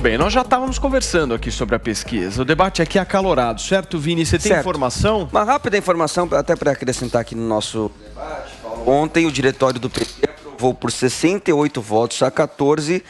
bem, nós já estávamos conversando aqui sobre a pesquisa. O debate aqui é acalorado, certo, Vini? Você tem informação? Uma rápida informação, até para acrescentar aqui no nosso debate, Paulo. Ontem o diretório do PT aprovou por 68 votos a 14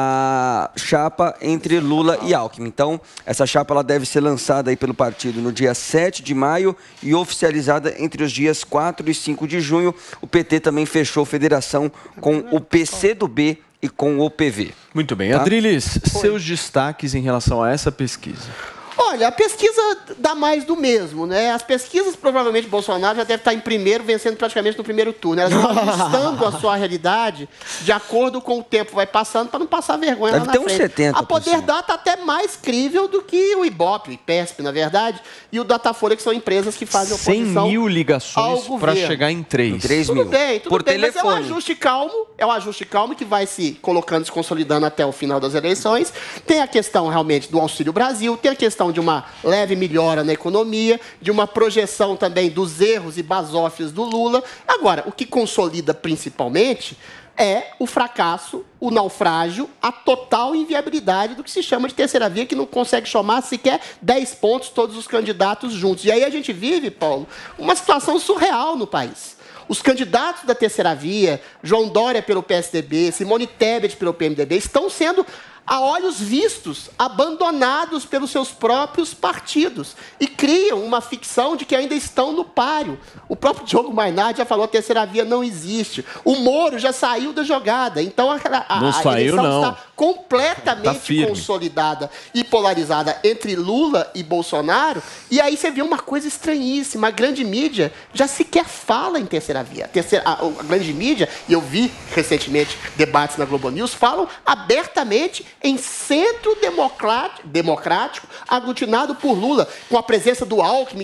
a chapa entre Lula e Alckmin. Então, essa chapa ela deve ser lançada aí pelo partido no dia 7 de maio e oficializada entre os dias 4 e 5 de junho. O PT também fechou federação com o PCdoB e com o PV. Muito bem. Tá? Adriles, seus destaques em relação a essa pesquisa? Olha, a pesquisa dá mais do mesmo, né? As pesquisas, provavelmente, Bolsonaro já deve estar em primeiro, vencendo praticamente no primeiro turno. Elas estão ajustando a sua realidade de acordo com o tempo vai passando, para não passar vergonha lá na frente. 70%. A Poder Data até mais crível do que o Ibope, o IPESP, na verdade, e o Datafolha, que são empresas que fazem oposição 100 mil ligações para chegar em 3. 3 mil. Tudo bem, por telefone. Mas é um ajuste calmo que vai se colocando, se consolidando até o final das eleições. Tem a questão, realmente, do Auxílio Brasil, tem a questão de uma leve melhora na economia, de uma projeção também dos erros e basófias do Lula. Agora, o que consolida principalmente é o fracasso, o naufrágio, a total inviabilidade do que se chama de terceira via, que não consegue somar sequer 10 pontos todos os candidatos juntos. E aí a gente vive, Paulo, uma situação surreal no país. Os candidatos da terceira via, João Dória pelo PSDB, Simone Tebet pelo PMDB, estão sendo, a olhos vistos, abandonados pelos seus próprios partidos e criam uma ficção de que ainda estão no páreo. O próprio Diogo Mainardi já falou que a terceira via não existe. O Moro já saiu da jogada. Então, a eleição está completamente consolidada e polarizada entre Lula e Bolsonaro. E aí você vê uma coisa estranhíssima. A grande mídia já sequer fala em terceira via. A grande mídia, e eu vi recentemente debates na Globo News, falam abertamente em centro democrático aglutinado por Lula, com a presença do Alckmin,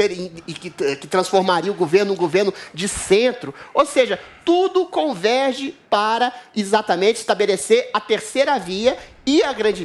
que transformaria o governo num governo de centro. Ou seja, tudo converge para exatamente estabelecer a terceira via e a grande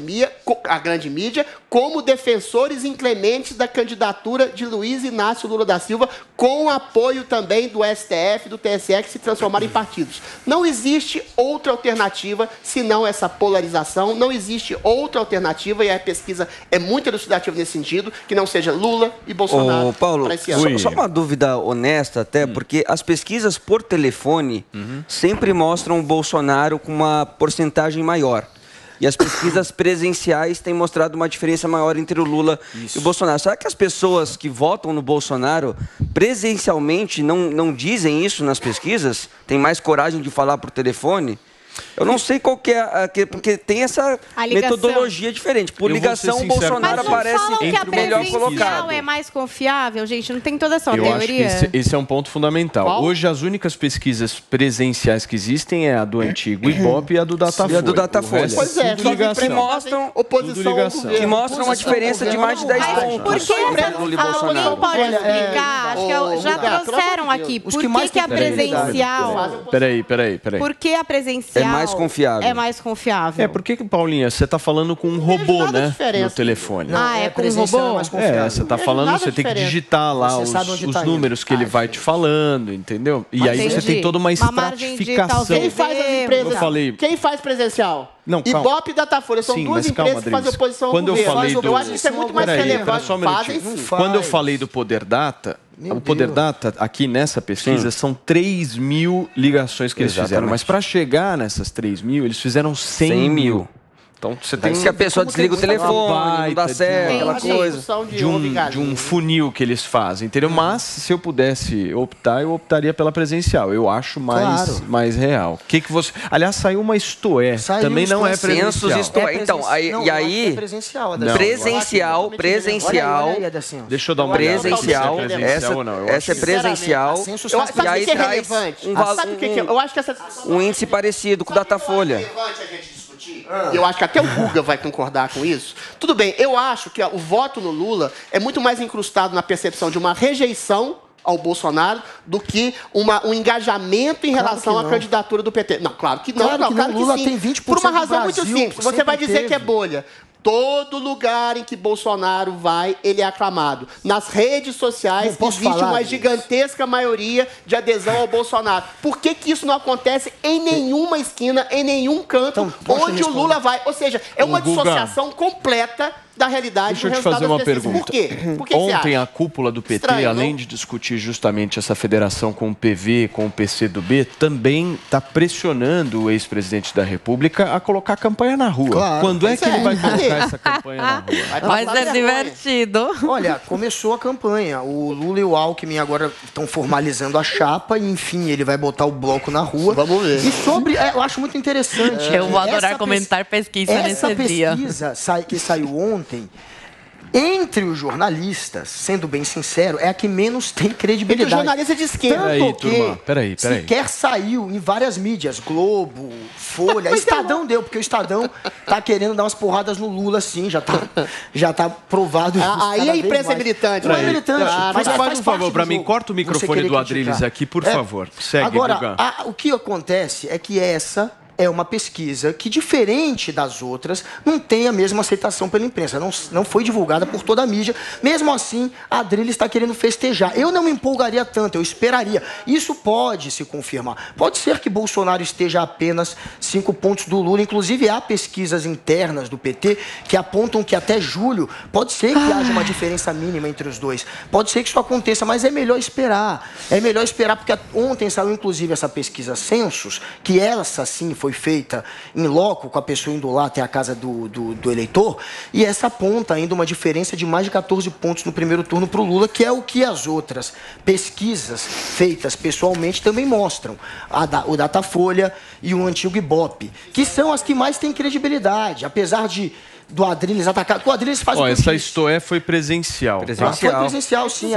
mídia como defensores inclementes da candidatura de Luiz Inácio Lula da Silva, com apoio também do STF, do TSE, que se transformaram em partidos. Não existe outra alternativa senão essa polarização, não existe outra alternativa, e a pesquisa é muito elucidativa nesse sentido, que não seja Lula e Bolsonaro. Paulo, só uma dúvida honesta até, porque as pesquisas por telefone sempre mostram o Bolsonaro com uma porcentagem maior. E as pesquisas presenciais têm mostrado uma diferença maior entre o Lula e o Bolsonaro. Será que as pessoas que votam no Bolsonaro presencialmente não dizem isso nas pesquisas? Tem mais coragem de falar por telefone? Eu não sei qual que é, porque tem essa metodologia diferente. Por ligação, o Bolsonaro aparece entre o melhor colocado. É mais confiável, gente? Não tem toda essa teoria? Acho que esse é um ponto fundamental. Qual? Hoje, as únicas pesquisas presenciais que existem é a do antigo Ibope e a do Datafolha. E a do Datafolha. Pois é, que sempre mostram oposição ao governo. Que mostram uma diferença de mais de 10 pontos. Por que alguém pode explicar? Acho que já trouxeram aqui. Por que a presencial... Peraí. Por que a presencial... É mais confiável. É mais confiável. Porque, Paulinha, você está falando com um robô, né? No telefone. É com um robô? Você está falando, você tem que digitar lá os números que ele vai te falando, entendeu? E aí você tem toda uma estratificação. Quem faz as empresas? Quem faz presencial? Não, Ibope e Datafolha são duas empresas que fazem oposição ao governo. Eu acho que isso é muito mais relevante. Quando eu falei do Poder Data, o Poder Data, aqui nessa pesquisa, são 3 mil ligações que eles fizeram. Mas para chegar nessas 3 mil, eles fizeram 100 mil. Então, você tem que a pessoa desliga o telefone, não dá certo, aquela coisa. De um funil que eles fazem, entendeu? Mas, se eu pudesse optar, eu optaria pela presencial. Eu acho mais real. Que você... Aliás, saiu uma Istoé. Também não é presencial. Então, e aí... Presencial. Deixa eu dar uma presencial. Essa é presencial. E aí traz um índice parecido com o Datafolha. E eu acho que até o Guga vai concordar com isso. Tudo bem, eu acho que o voto no Lula é muito mais incrustado na percepção de uma rejeição ao Bolsonaro do que um engajamento em relação à candidatura do PT. Não, claro que não. Claro que Lula tem 20% por uma razão muito simples. Você vai dizer que é bolha. Todo lugar em que Bolsonaro vai, ele é aclamado. Nas redes sociais, existe uma gigantesca maioria de adesão ao Bolsonaro. Por que isso não acontece em nenhuma esquina, em nenhum canto, onde o Lula vai? Ou seja, é uma dissociação completa da realidade. Deixa eu te fazer uma pergunta. Por quê? Ontem a cúpula do PT, além de discutir justamente essa federação com o PV, com o PCdoB, também está pressionando o ex-presidente da República a colocar a campanha na rua. Claro. Quando é que ele vai colocar essa campanha na rua? Vai ser divertido. Olha, começou a campanha. O Lula e o Alckmin agora estão formalizando a chapa e, enfim, ele vai botar o bloco na rua. Vamos ver. E sobre... eu acho muito interessante. Eu vou adorar comentar pesquisa nesse dia. Essa pesquisa que saiu ontem, entre os jornalistas, sendo bem sincero, é a que menos tem credibilidade. Entre os jornalistas de esquerda. Peraí. Sequer saiu em várias mídias, Globo, Folha, Estadão deu, porque o Estadão tá querendo dar umas porradas no Lula, assim, já tá provado. Aí a imprensa é militante. Não é militante. Mas faz um favor para mim, corta o microfone do Adriles aqui, por favor. Segue, agora, o que acontece é que essa é uma pesquisa que, diferente das outras, não tem a mesma aceitação pela imprensa. Não foi divulgada por toda a mídia. Mesmo assim, a Adriles está querendo festejar. Eu não me empolgaria tanto, eu esperaria. Isso pode se confirmar. Pode ser que Bolsonaro esteja a apenas 5 pontos do Lula. Inclusive, há pesquisas internas do PT que apontam que até julho pode ser que haja uma diferença mínima entre os dois. Pode ser que isso aconteça, mas é melhor esperar. É melhor esperar, porque ontem saiu, inclusive, essa pesquisa Census, que essa, sim, foi feita em loco, com a pessoa indo lá até a casa do eleitor, e essa aponta ainda uma diferença de mais de 14 pontos no primeiro turno para o Lula, que é o que as outras pesquisas feitas pessoalmente também mostram. O Datafolha e o antigo Ibope, que são as que mais têm credibilidade, apesar do Adriles atacar. O Adriles faz essa Isto É foi presencial. Foi presencial, sim.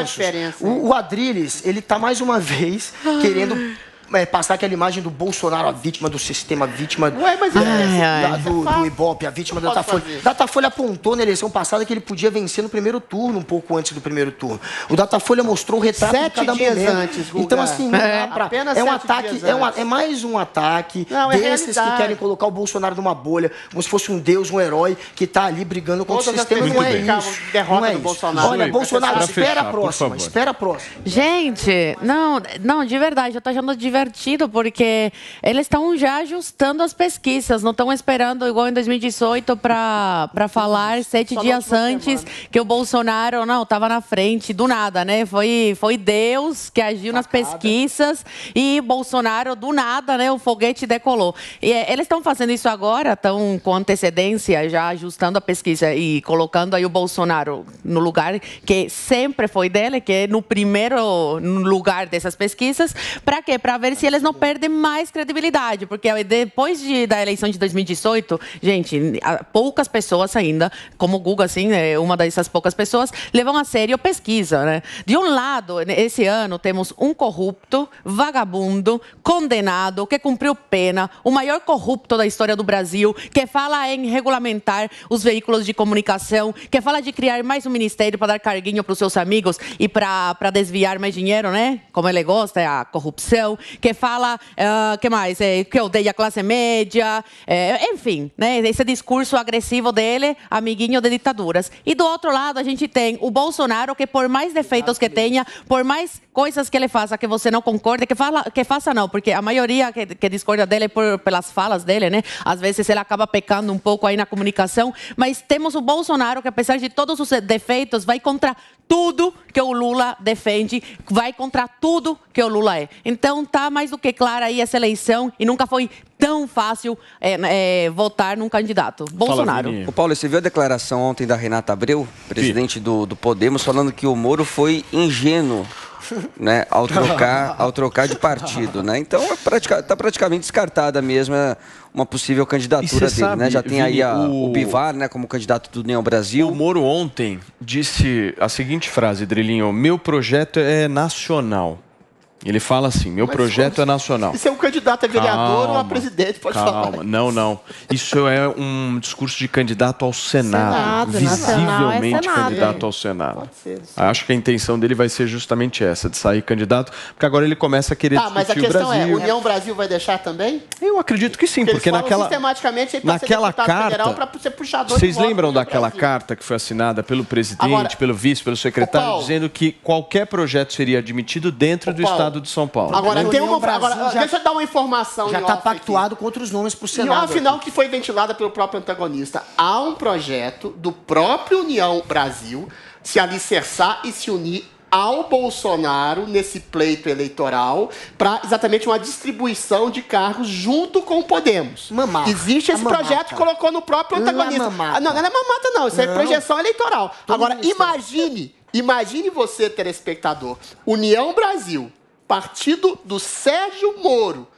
O Adriles, ele está mais uma vez querendo passar aquela imagem do Bolsonaro, a vítima do sistema, a vítima do Ibope, a vítima do Datafolha. Datafolha apontou na eleição passada que ele podia vencer no primeiro turno, um pouco antes do primeiro turno. O Datafolha mostrou o retrato de cada momento. Antes, então, assim, não dá pra... é um ataque, é mais um ataque desses que querem colocar o Bolsonaro numa bolha, como se fosse um deus, um herói, que está ali brigando contra o sistema. Não é isso. Derrota do Bolsonaro. Olha, Bolsonaro, espera a próxima. Espera a próxima. Gente, não, de verdade, eu tô achando divertido, porque eles estão já ajustando as pesquisas, não estão esperando, igual em 2018, para falar 7 dias antes que o Bolsonaro estava na frente, do nada, né? Foi Deus que agiu nas pesquisas e Bolsonaro, do nada, né? O foguete decolou. E eles estão fazendo isso agora, estão com antecedência, já ajustando a pesquisa e colocando aí o Bolsonaro no lugar que sempre foi dele, que é no primeiro lugar dessas pesquisas. Para quê? Para ver se eles não perdem mais credibilidade, porque depois da eleição de 2018, gente, poucas pessoas ainda, como o Guga, assim, uma dessas poucas pessoas, levam a sério a pesquisa, né? De um lado, esse ano, temos um corrupto, vagabundo, condenado, que cumpriu pena, o maior corrupto da história do Brasil, que fala em regulamentar os veículos de comunicação, que fala de criar mais um ministério para dar carguinho para os seus amigos e para desviar mais dinheiro, né? Como ele gosta, é a corrupção, que fala, que mais? Que odeia a classe média, enfim, né? Esse discurso agressivo dele, amiguinho de ditaduras. E do outro lado, a gente tem o Bolsonaro, que por mais defeitos que tenha, por mais coisas que ele faça que você não concorde, que faça não, porque a maioria que discorda dele é pelas falas dele, né? Às vezes ele acaba pecando um pouco aí na comunicação, mas temos o Bolsonaro, que apesar de todos os defeitos, vai contra tudo que o Lula defende, vai contra tudo que o Lula é. Então, tá mais do que clara aí essa eleição e nunca foi tão fácil votar num candidato. Bolsonaro. O Paulo, você viu a declaração ontem da Renata Abreu, presidente do Podemos, falando que o Moro foi ingênuo, né, ao trocar de partido, né? Então está praticamente descartada mesmo uma possível candidatura dele, né? Já tem aí o Bivar, né, como candidato do União Brasil. O Moro ontem disse a seguinte frase, Drilinho: meu projeto é nacional. Ele fala assim, meu projeto é nacional. Isso é um candidato a vereador ou a presidente, pode falar. Não. Isso é um discurso de candidato ao Senado. Visivelmente candidato ao Senado. Pode ser, acho que a intenção dele vai ser justamente essa, de sair candidato, porque agora ele começa a querer discutir o Brasil. Mas a questão é, União Brasil vai deixar também? Eu acredito que sim, porque naquela carta... Vocês lembram daquela carta que foi assinada pelo presidente, pelo vice, pelo secretário, dizendo que qualquer projeto seria admitido dentro do Estado de São Paulo. Agora, deixa eu dar uma informação. Já está pactuado com outros nomes para o Senado. E afinal, que foi ventilada pelo próprio antagonista. Há um projeto do próprio União Brasil se alicerçar e se unir ao Bolsonaro nesse pleito eleitoral para exatamente uma distribuição de cargos junto com o Podemos. Existe esse projeto que colocou no próprio antagonista. Não é mamata, não. Isso é projeção eleitoral. Agora, imagine você, telespectador, União Brasil, partido do Sérgio Moro,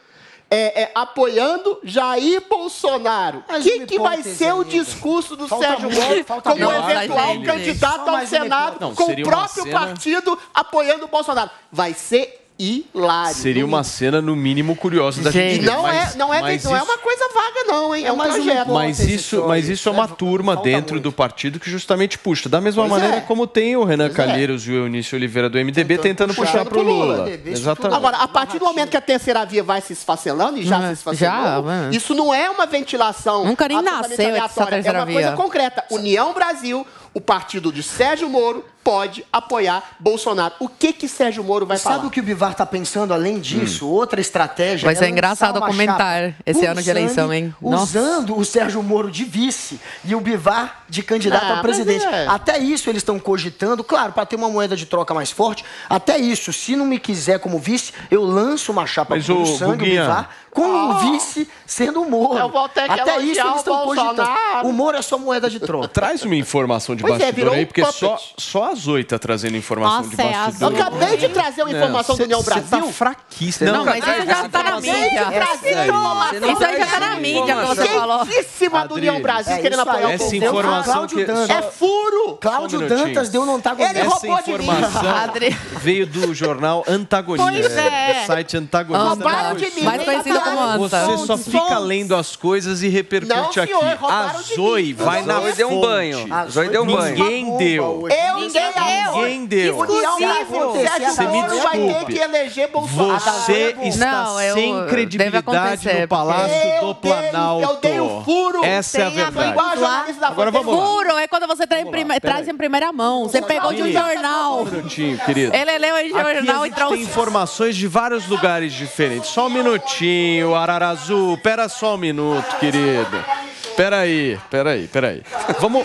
apoiando Jair Bolsonaro. O que vai ser o discurso do Sérgio Moro como eventual candidato ao Senado com o próprio partido apoiando o Bolsonaro? Vai ser hilário. Seria uma cena, no mínimo, curiosa da gente. Não é uma coisa vaga, não, hein? É um projeto. Mas isso é uma turma dentro do partido que justamente puxa. Da mesma maneira como tem o Renan Calheiros e o Eunício Oliveira do MDB tentando puxar para o Lula. Exatamente. Agora, a partir do momento que a terceira via vai se esfacelando, e já se esfacelou, isso não é uma ventilação. Nunca nem nasceu essa terceira via. É uma coisa concreta. União Brasil, o partido de Sérgio Moro, pode apoiar Bolsonaro. O que Sérgio Moro vai falar? Sabe o que o Bivar está pensando além disso? Outra estratégia... Vai ser engraçado comentar esse ano de eleição, hein? Usando o Sérgio Moro de vice e o Bivar de candidato a presidente. Até isso eles estão cogitando, claro, para ter uma moeda de troca mais forte. Até isso, se não me quiser como vice, eu lanço uma chapa puro sangue, o Bivar, com o vice sendo o Moro. Até isso eles estão cogitando. O Moro é só moeda de troca. Traz uma informação de bastidor aí, porque só a Zoe está trazendo informação de bastidor. Eu acabei de trazer uma informação do União Brasil. Você tá fraquíssimo. Não, mas isso já está na mídia. Isso aí já está na mídia, como você falou. Quentíssima do União Brasil querendo apoiar o essa informação que... É furo! Cláudio Dantas deu não tá com ele roubou de mim. Veio do jornal Antagonista. Pois é. Site Antagonista. Roubaram de mim. Mais conhecido como Anta. Você só fica lendo as coisas e repercute aqui. A Zoe vai na fonte. Deu um banho. A Zoe deu um banho. Ninguém deu. Ninguém deu. Você me desculpe. Você está sem credibilidade no Palácio do Planalto. Eu dei um furo. Essa é a verdade. Agora vamos lá. Furo é quando você traz em primeira mão. Você pegou de um jornal. Um minutinho, querido. Ele leu em jornal e trouxe. Tem informações de vários lugares diferentes. Só um minutinho, Ararazu. Pera só um minuto, querido. Peraí. Vamos...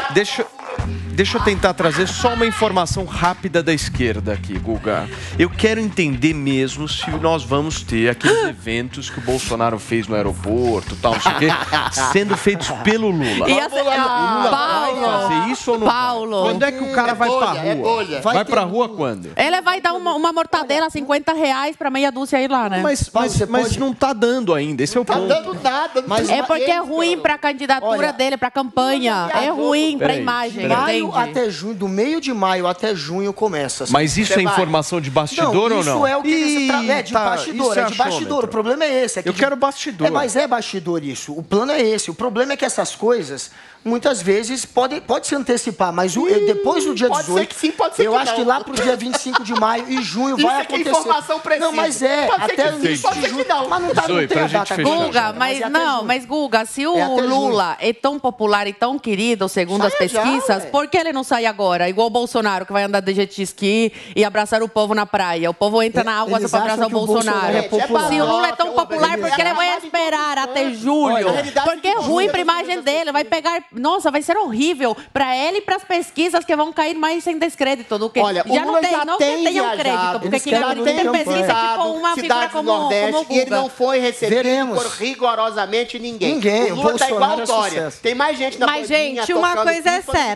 Deixa eu tentar trazer só uma informação rápida da esquerda aqui, Guga. Eu quero entender mesmo se nós vamos ter aqueles eventos que o Bolsonaro fez no aeroporto, tal, não sei o quê, sendo feitos pelo Lula. E assim, Paulo, vai fazer isso ou não? Paulo. Quando é que o cara vai pra rua? Vai pra rua quando? Ele vai dar uma mortadela, R$50 pra meia dúzia ir lá, né? Mas não tá dando ainda, esse é o ponto. Não tá dando nada. É porque é ruim pra candidatura dele, pra campanha. É ruim pra imagem, entende? Até junho, do meio de maio até junho começa. Mas isso é informação de bastidor ou não? Isso é o que eles de bastidor, é de bastidor. O problema é esse. Eu quero bastidor. Mas é bastidor isso. O plano é esse. O problema é que essas coisas, muitas vezes, pode se antecipar, mas depois do dia 18, pode ser que sim, pode ser eu que acho não. que lá pro dia 25 de maio e junho vai acontecer. Isso é informação precisa. Não, mas até o início de junho. Mas não tem a data. Guga, mas Guga, se o Lula é tão popular e tão querido, segundo as pesquisas, por que ele não sai agora? Igual o Bolsonaro, que vai andar de jet ski e abraçar o povo na praia. O povo entra na água só para abraçar o Bolsonaro. Se o Lula é tão popular, por que ele vai esperar até julho? Porque é ruim para a imagem dele. Vai pegar... Nossa, vai ser horrível para ele e para as pesquisas que vão cair mais sem descrédito do que... Olha, já não tem um crédito, porque quem tem pesquisa ficou uma figura como o Guga. E ele não foi recebido por rigorosamente ninguém. O Lula tá igual Dória. Tem mais gente na Mas, gente, uma coisa é certa.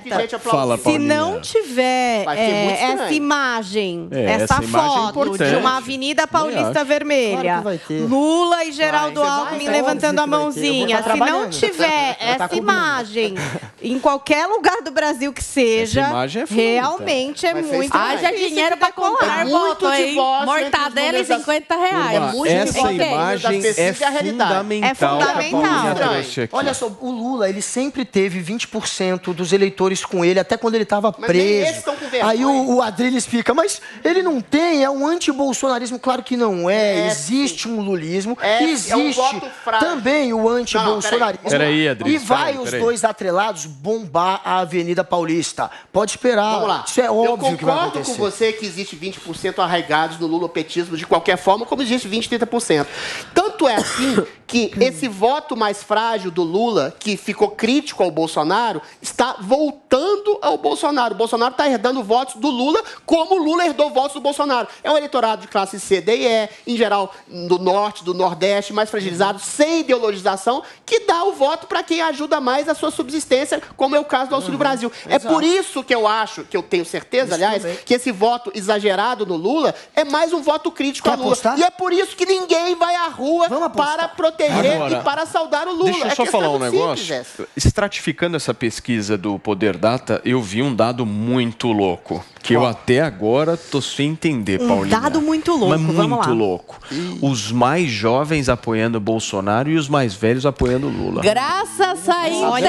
Fala, Se Paulinha. não tiver essa imagem, essa foto de uma Avenida Paulista Vermelha, Claro que vai ter. Lula e Geraldo Alckmin levantando a mãozinha, se não trabalhando. tiver essa imagem em qualquer lugar do Brasil que seja, Essa imagem é realmente é Vai ser muito estranho. Haja dinheiro pra comprar muito voto, de hein? voto Mortadela e entre os R$50. Essa Ok. imagem Da pesquisa é é a realidade. fundamental. É fundamental. que a Paulinha Estranho. trouxe aqui. Olha só, o Lula, ele sempre teve 20% dos eleitores com ele, até quando ele estava Mas nem esses preso. estão com vergonha. Aí o Adriles fica, mas ele não tem, é um anti-bolsonarismo. Claro que não é, existe um lulismo, existe um voto frágil. também o anti-bolsonarismo. Peraí, Adriles, E vai peraí. os dois atrelados bombar a Avenida Paulista. Pode esperar, Vamos lá. isso é óbvio Eu que vai concordo acontecer. com você que existe 20% arraigados no lulopetismo de qualquer forma, como existe 20%, 30%. Tanto é assim que esse voto mais frágil do Lula, que ficou crítico ao Bolsonaro, está voltando ao Bolsonaro. O Bolsonaro está herdando votos do Lula, como o Lula herdou votos do Bolsonaro. É um eleitorado de classe C, D e E, em geral do Norte, do Nordeste, mais fragilizado, sem ideologização, que dá o voto para quem ajuda mais a sua subsistência, como é o caso do Auxílio Brasil. É por isso que eu acho, que eu tenho certeza, aliás, que esse voto exagerado no Lula é mais um voto crítico Quer a Lula. apostar? E é por isso que ninguém vai à rua Vamos apostar. para proteger Agora, e para saudar o Lula. Deixa eu só questão falar um muito negócio. simples essa. Estratificando essa pesquisa do Poder Data, eu vi um dado muito louco. Que eu até agora tô sem entender, Paulinha. dado muito louco, Mas vamos lá. muito louco. Os mais jovens apoiando o Bolsonaro e os mais velhos apoiando o Lula. Graças a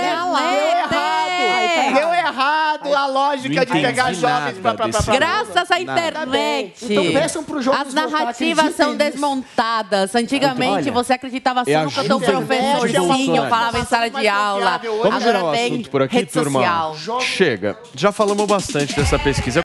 internet. Deu errado a lógica de Não pegar entendi jovens nada para desse Graças à Nada. internet. Então peçam pro jovens As votar, narrativas são acreditem nisso. desmontadas. Antigamente Olha, você acreditava é a só no que o teu juventude professorzinho bolsonarista. falava em sala de aula. Vamos Agora gerar o tem assunto por aqui, rede turma? social. Chega. Já falamos bastante dessa pesquisa.